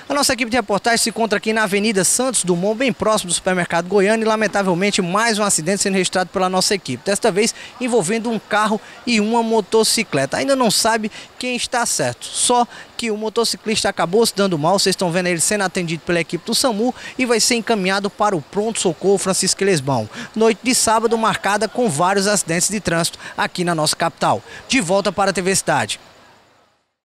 A nossa equipe de reportagem se encontra aqui na Avenida Santos Dumont, bem próximo do supermercado Goiânia, e lamentavelmente mais um acidente sendo registrado pela nossa equipe. Desta vez envolvendo um carro e uma motocicleta. Ainda não sabe quem está certo, só que o motociclista acabou se dando mal. Vocês estão vendo ele sendo atendido pela equipe do SAMU e vai ser encaminhado para o pronto-socorro Francisco Elesbão. Noite de sábado marcada com vários acidentes de trânsito aqui na nossa capital. De volta para a TV Cidade.